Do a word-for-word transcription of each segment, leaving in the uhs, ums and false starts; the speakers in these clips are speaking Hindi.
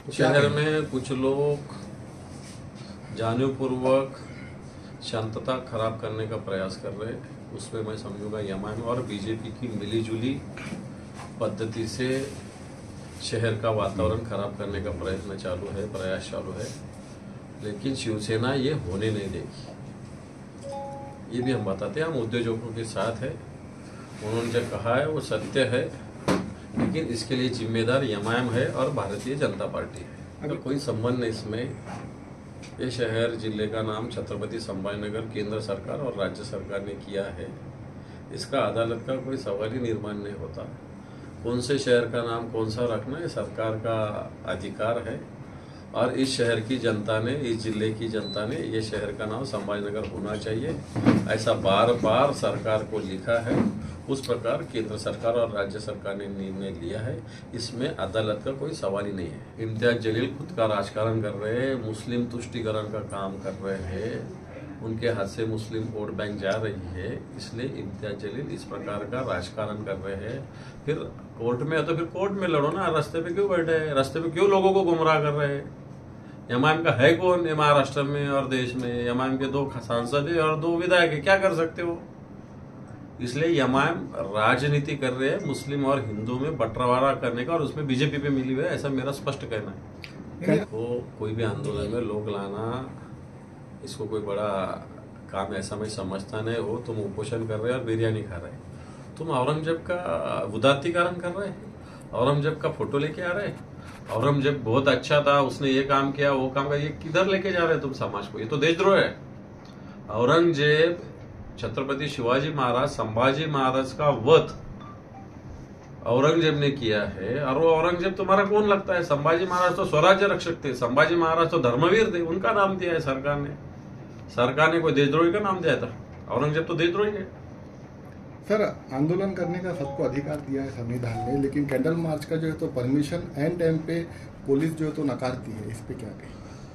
शहर में कुछ लोग जानबूझपूर्वक शांतता खराब करने का प्रयास कर रहे हैं। उसमें मैं समझूंगा एमआईएम और बीजेपी की मिलीजुली पद्धति से शहर का वातावरण खराब करने का प्रयत्न चालू है, प्रयास चालू है। लेकिन शिवसेना ये होने नहीं देगी। ये भी हम बताते हैं, हम उद्योजकों के साथ है। उन्होंने जो कहा है वो सत्य है, लेकिन इसके लिए जिम्मेदार एमआईएम है और भारतीय जनता पार्टी है। अगर कोई संबंध नहीं इसमें, ये शहर जिले का नाम छत्रपति संभाजीनगर केंद्र सरकार और राज्य सरकार ने किया है। इसका अदालत का कोई सवाल ही निर्माण नहीं होता। कौन से शहर का नाम कौन सा रखना ये सरकार का अधिकार है, और इस शहर की जनता ने, इस जिले की जनता ने ये शहर का नाम संभाजीनगर होना चाहिए ऐसा बार बार सरकार को लिखा है। उस प्रकार केंद्र सरकार और राज्य सरकार ने निर्णय लिया है। इसमें अदालत का कोई सवाल ही नहीं है। इम्तियाज जलील खुद का राजकारण कर रहे हैं, मुस्लिम तुष्टिकरण का काम कर रहे हैं। उनके हाथ से मुस्लिम वोट बैंक जा रही है, इसलिए इम्तियाज जलील इस प्रकार का राजकारण कर रहे हैं। फिर कोर्ट में है तो फिर कोर्ट में लड़ो ना, रास्ते पे क्यों बैठे हैं? रास्ते पे क्यों लोगों को गुमराह कर रहे हैं? एमआईएम का है कौन महाराष्ट्र में और देश में? एमआईएम के दो सांसद है और दो विधायक है, क्या कर सकते हो? इसलिए एमआईएम राजनीति कर रहे हैं मुस्लिम और हिंदू में बंटवारा करने का, और उसमें बीजेपी पे मिली हुई है, ऐसा मेरा स्पष्ट कहना है। वो कोई भी आंदोलन में लोग लाना, इसको कोई बड़ा काम ऐसा मैं समझता नहीं हो। तुम उपोषण कर रहे हो और बिरयानी खा रहे हो। तुम औरंगजेब का उदात्तीकरण कर रहे हो, औरंगजेब का फोटो लेके आ रहे हो। औरंगजेब बहुत अच्छा था, उसने ये काम किया वो काम किया, ये किधर लेके जा रहे हो तुम समाज को? ये तो देशद्रोह है। औरंगजेब छत्रपति शिवाजी महाराज संभाजी महाराज का वध औरंगजेब ने किया है, और वो औरंगजेब तुम्हारा कौन लगता है? संभाजी महाराज तो स्वराज्य रक्षक थे, संभाजी महाराज तो धर्मवीर थे, उनका नाम दिया है सरकार ने। सरकार ने कोई देशद्रोही का नाम दिया था? औरंगजेब तो देशद्रोही है। सर, आंदोलन करने का सबको अधिकार दिया है संविधान ने, लेकिन कैंडल मार्च का जो है तो परमिशन एंड टाइम पे पुलिस जो है तो नकारती है। इस पे क्या कहें?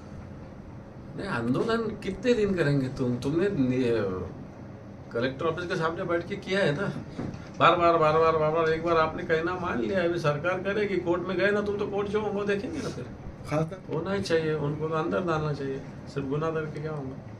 नहीं, आंदोलन कितने दिन करेंगे तुम? तुमने कलेक्टर ऑफिस के सामने बैठ के किया है ना, बार बार बार बार बार बार। एक बार आपने कहना मान लिया, अभी सरकार करेगी, कोर्ट में गए ना तुम, तो कोर्ट जो वो देखेंगे ना। फिर खास होना ही चाहिए, उनको तो अंदर डालना चाहिए, सिर्फ गुनाह करके क्या होगा।